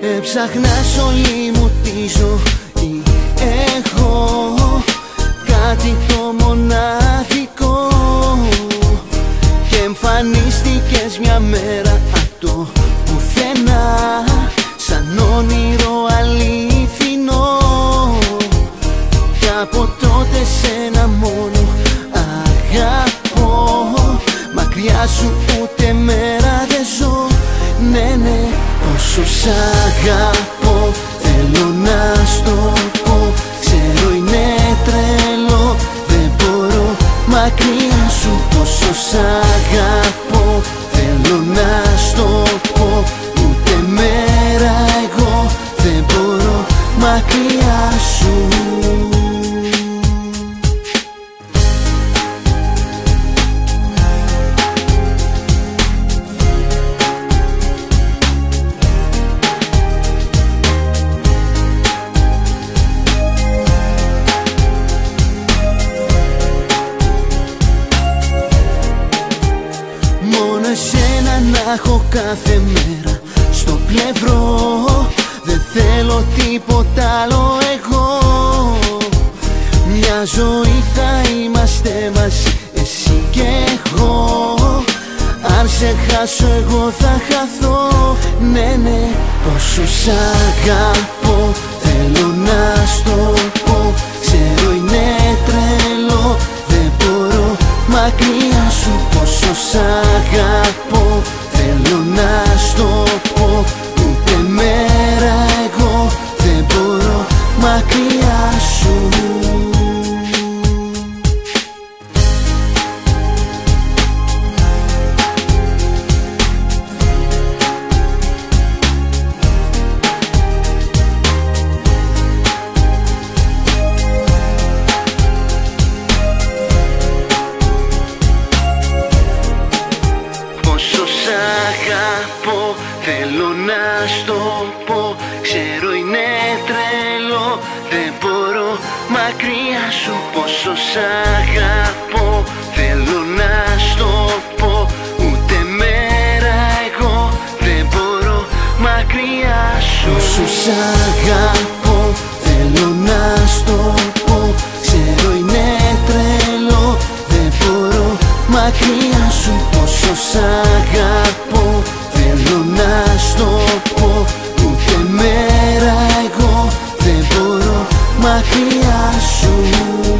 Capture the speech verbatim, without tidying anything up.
Έψαχνα σ' όλη μου τη ζωή έχω κάτι το μοναδικό και εμφανίστηκες μια μέρα απ' το πουθενά σαν όνειρο αληθινό κι από τότε σένα μόνο αγαπώ. Μακριά σου ούτε μέρα δεν ζω, ναι ναι. Πόσο σ' αγαπώ θέλω να στο πω, ξέρω είναι τρελό, δεν μπορώ μακριά σου. Πόσο σ' αγαπώ θέλω να στο πω, ούτε μέρα εγώ δεν μπορώ μακριά σου. Εσένα να έχω κάθε μέρα στο πλευρό, δεν θέλω τίποτα άλλο εγώ. Μια ζωή θα είμαστε μαζί εσύ και εγώ, αν σε χάσω εγώ θα χαθώ, ναι ναι. Πόσο σ' αγαπώ θέλω να στο πω, ξέρω είναι τρελό, δεν μπορώ μακριά σου. Πόσο σ' αγαπώ θέλω να στο πω, ούτε μέρα εγώ δεν μπορώ μακριά σου. Αγαπώ, θέλω να στο πω, ξέρω είναι τρελό, δεν μπορώ μακριά σου. Πόσο σ' αγαπώ θέλω να στο πω, ούτε μέρα εγώ δεν μπορώ μακριά σου. Πόσο σ' αγαπώ θέλω να στο πω, ξέρω είναι τρελό, δεν μπορώ μακριά σου. Πόσο σ' αγαπώ θέλω να στο πω, ούτε μέρα εγώ δεν μπορώ μακριά σου.